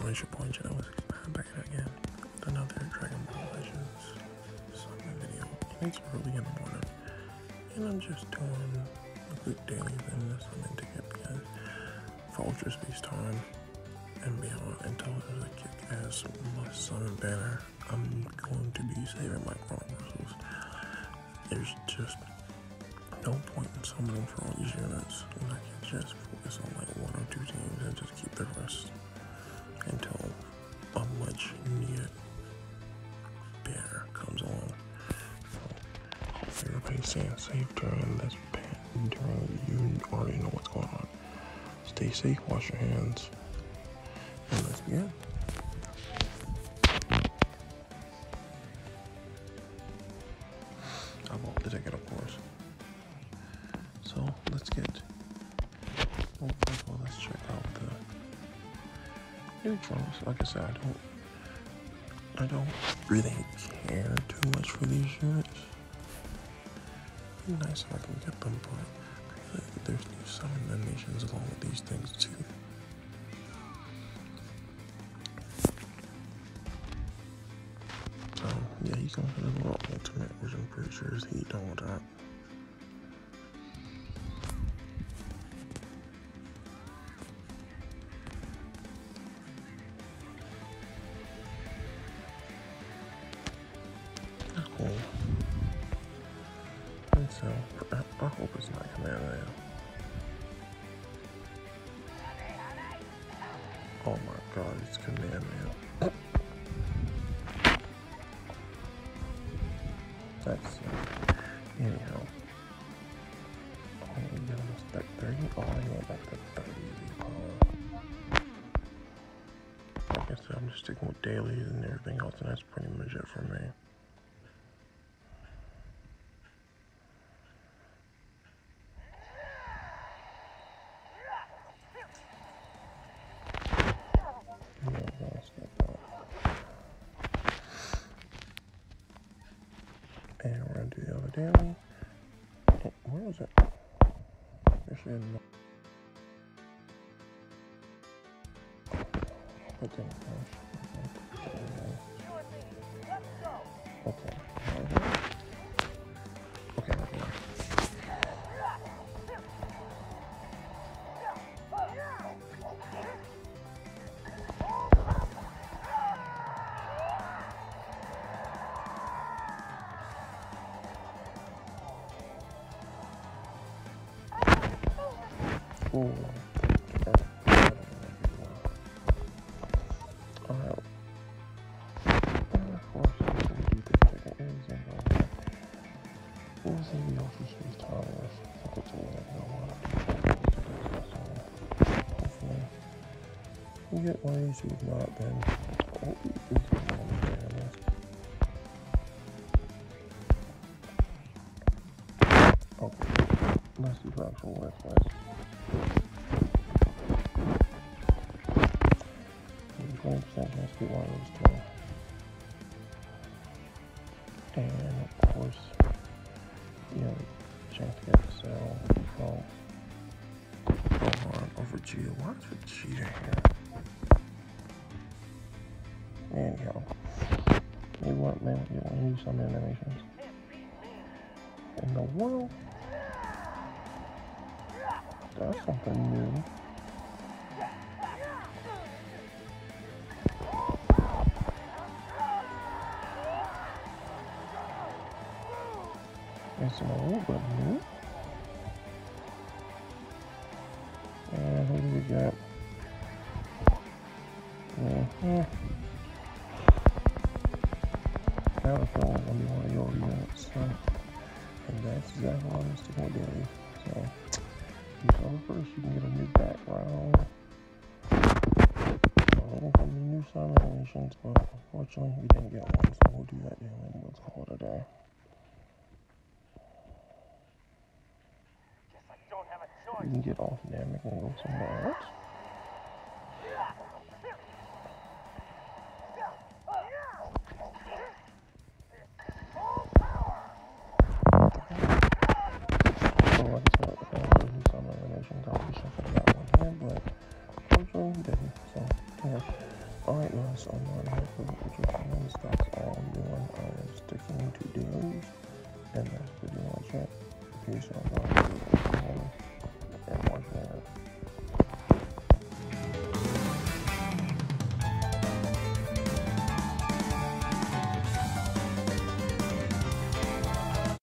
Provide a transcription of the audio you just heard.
it's your boy Dailes, back at it again with another Dragon Ball Legends summon video. And it's early in the morning, and I'm just doing a quick daily in the summon ticket because for Ultra Space time and beyond, until there's a kick-ass must summon banner, I'm going to be saving my Chrono Crystals. There's just no point in summoning for all these units when I can just focus on like one or two teams and just keep the rest until a much needed banner comes along. So everybody's staying safe during this you already know what's going on. Stay safe, wash your hands, and let's begin. I bought the ticket, of course. So let's get. Well, first of all, let's check out the neutrals. Like I said, I don't really care too much for these units. It'd be nice if I can get them, but I feel like there's new summon animations along with these things too. So yeah, he comes with a little ultimate, which I'm pretty sure is heat all that. That's cool. And so, I hope it's not Kamehameha. Oh my god, it's Kamehameha. That's anyhow. Oh, we got almost that 30. Oh, I went back to 30. Like I said, I'm just sticking with dailies and everything else, and that's pretty much it for me. And we're gonna do the other daily. Oh, where is it? Actually, no. Okay. Okay. Okay, never mind. Ooh. Alright. And of course, we're going to do this second example. We'll see the Ultra Space Towers. I think it's all I know. Hopefully, we get one of these. If not, then oh, we can go on the list. Okay. Let's do the actual website. 20% chance to get one of those two. And of course, you know, chance to get the cell from Gohan over Vegeta. Why is Vegeta here? Anyhow, maybe we get one of these summon animations. In the world, that's something new. It's a little bit new. And who do we got? I have a feeling it's going to be one of your units. So, and that's exactly what I'm sticking with daily. So, you saw it first, you can get a new background. Looking for new summon animations, but unfortunately we didn't get one, so we'll do that daily and we'll call it a day. You can get off dynamic and go somewhere else. So like I said, if I want to do some animations, I'll be sure for that one here, but unfortunately we didn't. So yeah, doing. I am sticking to Dailes, and that's pretty much it. Peace out, guys.